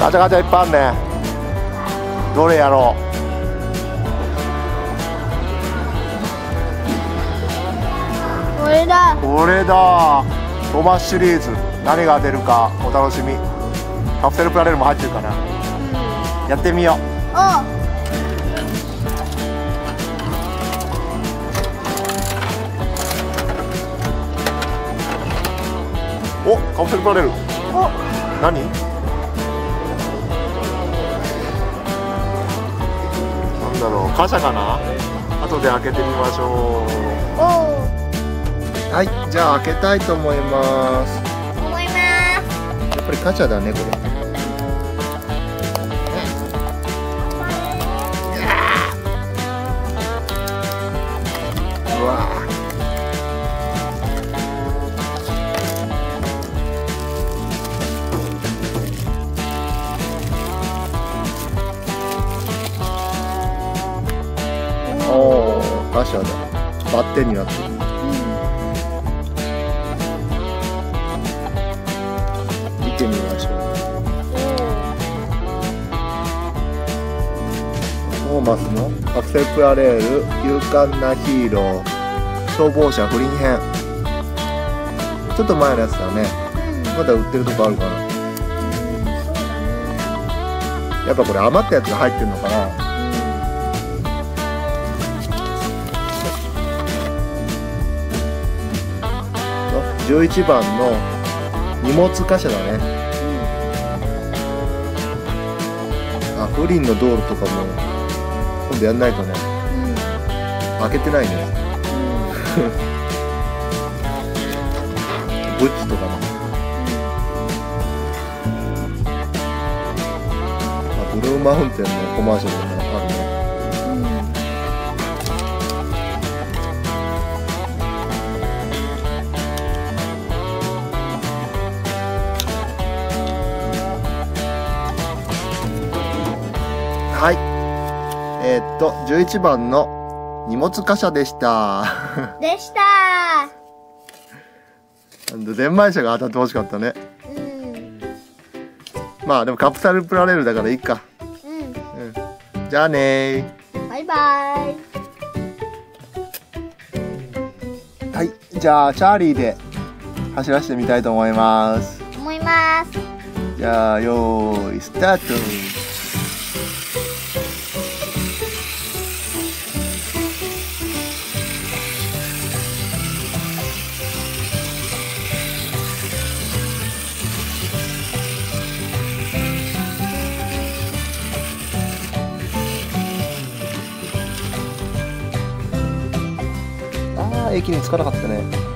ガチャガチャいっぱいあるね。どれやろう。 これだ。 これだ。トマスシリーズ何が出るかお楽しみ。カプセルプラレールも入ってるかな。やってみよう。お、カプセルプラレール。何？なんだろう、貨車かな。後で開けてみましょう。はい、じゃあ開けたいと思います。やっぱり貨車だね、これ。うわおお、貨車だ。バッテンになってる。見てみましょう。トーマスのカプセルプラレール勇敢なヒーロー消防車不倫編。ちょっと前のやつだね。まだ売ってるとこあるかな。やっぱこれ余ったやつが入ってるのかな。11番の荷物貨車だね。あ、不倫の道路とかも今度やんないとね。開けてないね。ブッチとかね。あ、ブルーマウンテンのコマーシャルとかあるね。はい。11番の荷物貨車でした。ゼンマイ車が当たってほしかったね。まあでもカプセルプラレールだからいいか。じゃあねー。 バイバイ。 はい。じゃあチャーリーで走らせてみたいと思います。じゃあよーいスタート。駅に着かなかったね。